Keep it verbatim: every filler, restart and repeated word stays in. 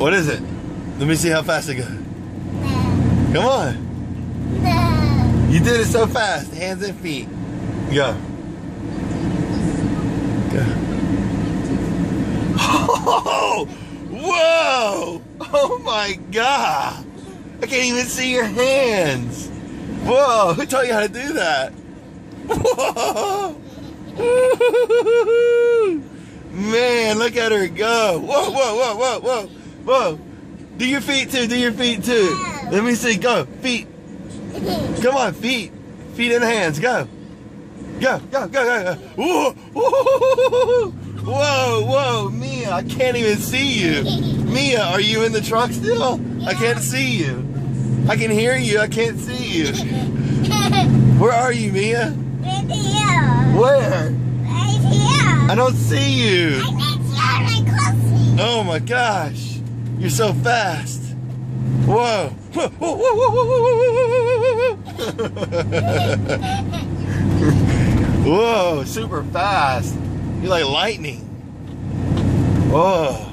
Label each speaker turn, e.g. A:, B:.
A: What is it? Let me see how fast it goes.
B: No.
A: Come on.
B: No.
A: You did it so fast. Hands and feet. Go. Go. Oh! Whoa! Oh my God! I can't even see your hands. Whoa! Who taught you how to do that? Whoa! Man, look at her go! Whoa! Whoa! Whoa! Whoa! Whoa! Whoa! Do your feet too. Do your feet too. Let me see. Go. Feet. Come on, feet. Feet and hands. Go. Go. Go. Go. Go. Go. Whoa! Whoa! Whoa! Whoa! Mia, I can't even see you. Mia, are you in the truck still? I can't see you. I can hear you. I can't see you. Where are you, Mia?
B: Right here.
A: Where?
B: Right here.
A: I don't see you.
B: I can't see my clothes.
A: Oh my gosh. You're so fast. Whoa. Whoa, whoa, whoa, whoa, whoa, whoa. Whoa, super fast. You're like lightning. Whoa.